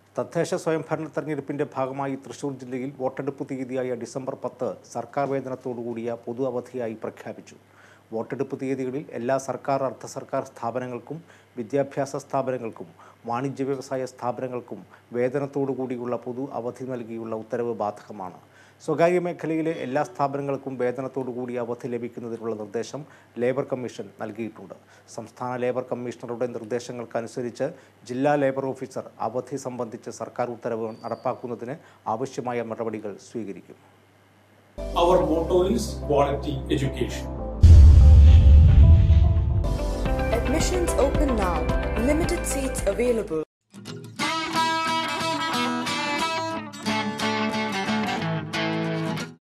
തദ്ദേശ സ്വയംഭരണ തെരഞ്ഞെടുപ്പിന്റെ ഭാഗമായി തൃശൂർ ജില്ലയിൽ വോട്ടെടുപ്പ് തീയതിയായ ഡിസംബർ 10 സർക്കാർ വേതനത്തോടുകൂടിയ പൊതു അവധിയായി പ്രഖ്യാപിച്ചു. വോട്ടെടുപ്പ് തീയതികളിൽ എല്ലാ സർക്കാർ അർദ്ധ സർക്കാർ സ്ഥാപനങ്ങൾക്കും വിദ്യാഭ്യാസ സ്ഥാപനങ്ങൾക്കും വാണിജ്യ വ്യവസായ സ്ഥാപനങ്ങൾക്കും വേതനത്തോടുകൂടിയുള്ള പൊതു അവധി നൽകിയുള്ള ഉത്തരവ് ബാധകമാണ്. സ്വകാര്യ മേഖലയിലെ എല്ലാ സ്ഥാപനങ്ങൾക്കും വേതനത്തോടുകൂടി അവധി ലഭിക്കുന്നതിനുള്ള നിർദ്ദേശം ലേബർ കമ്മീഷൻ നൽകിയിട്ടുണ്ട്. സംസ്ഥാന ലേബർ കമ്മീഷണറുടെ നിർദ്ദേശങ്ങൾക്കനുസരിച്ച് ജില്ലാ ലേബർ ഓഫീസർ അവധി സംബന്ധിച്ച് സർക്കാർ ഉത്തരവ് നടപ്പാക്കുന്നതിന് ആവശ്യമായ നടപടികൾ സ്വീകരിക്കും. Our motto is quality education. Admissions open now. Limited seats available.